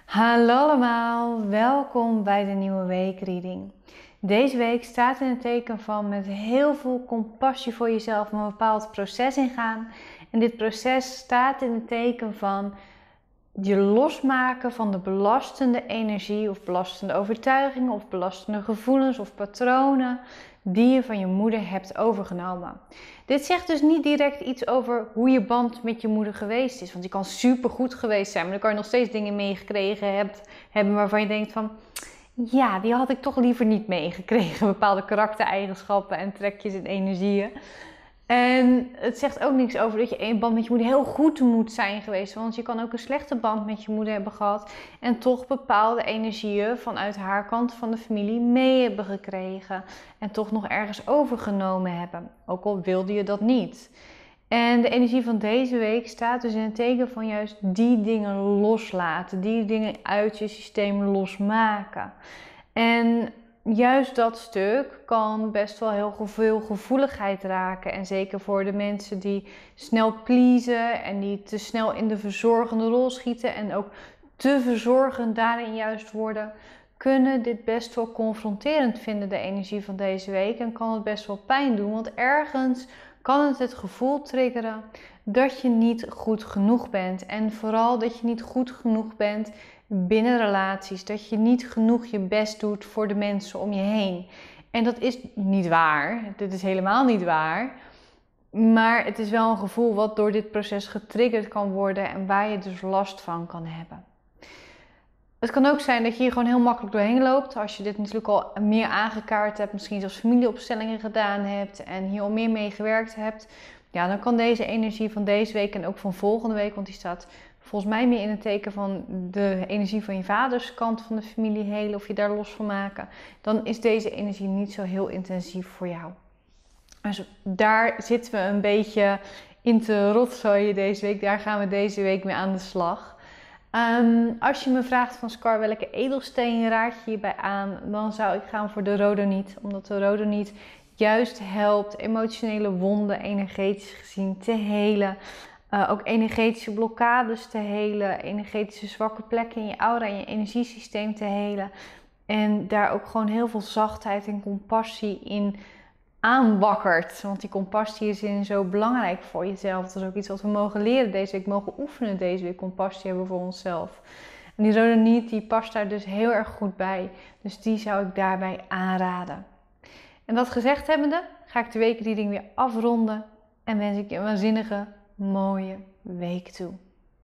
Hallo allemaal, welkom bij de nieuwe weekreading. Deze week staat in het teken van met heel veel compassie voor jezelf een bepaald proces ingaan. En dit proces staat in het teken van je losmaken van de belastende energie of belastende overtuigingen of belastende gevoelens of patronen die je van je moeder hebt overgenomen. Dit zegt dus niet direct iets over hoe je band met je moeder geweest is. Want die kan super goed geweest zijn, maar dan kan je nog steeds dingen meegekregen hebben waarvan je denkt van... Ja, die had ik toch liever niet meegekregen. Bepaalde karaktereigenschappen en trekjes en energieën. En het zegt ook niks over dat je een band met je moeder heel goed moet zijn geweest. Want je kan ook een slechte band met je moeder hebben gehad. En toch bepaalde energieën vanuit haar kant van de familie mee hebben gekregen. En toch nog ergens overgenomen hebben. Ook al wilde je dat niet. En de energie van deze week staat dus in het teken van juist die dingen loslaten. Die dingen uit je systeem losmaken. En juist dat stuk kan best wel heel veel gevoeligheid raken. En zeker voor de mensen die snel pleasen en die te snel in de verzorgende rol schieten. En ook te verzorgend daarin juist worden. Kunnen dit best wel confronterend vinden, de energie van deze week. En kan het best wel pijn doen, want ergens kan het gevoel triggeren dat je niet goed genoeg bent. En vooral dat je niet goed genoeg bent binnen relaties. Dat je niet genoeg je best doet voor de mensen om je heen. En dat is niet waar. Dit is helemaal niet waar. Maar het is wel een gevoel wat door dit proces getriggerd kan worden en waar je dus last van kan hebben. Het kan ook zijn dat je hier gewoon heel makkelijk doorheen loopt. Als je dit natuurlijk al meer aangekaart hebt, misschien zelfs familieopstellingen gedaan hebt en hier al meer mee gewerkt hebt. Ja, dan kan deze energie van deze week en ook van volgende week, want die staat volgens mij meer in het teken van de energie van je vaders kant van de familie helen of je daar los van maken. Dan is deze energie niet zo heel intensief voor jou. Dus daar zitten we een beetje in te rotzooien deze week. Daar gaan we deze week mee aan de slag. Als je me vraagt van Scar welke edelsteen raad je hierbij aan, dan zou ik gaan voor de rhodoniet. Omdat de rhodoniet juist helpt emotionele wonden energetisch gezien te helen. Ook energetische blokkades te helen. Energetische zwakke plekken in je aura en je energiesysteem te helen. En daar ook gewoon heel veel zachtheid en compassie in aanwakkert. Want die compassie is zo belangrijk voor jezelf. Dat is ook iets wat we mogen leren deze week, mogen oefenen deze week. Compassie hebben voor onszelf. En die rhodoniet die past daar dus heel erg goed bij. Dus die zou ik daarbij aanraden. En dat gezegd hebbende ga ik de weekreading weer afronden. En wens ik je een waanzinnige, mooie week toe.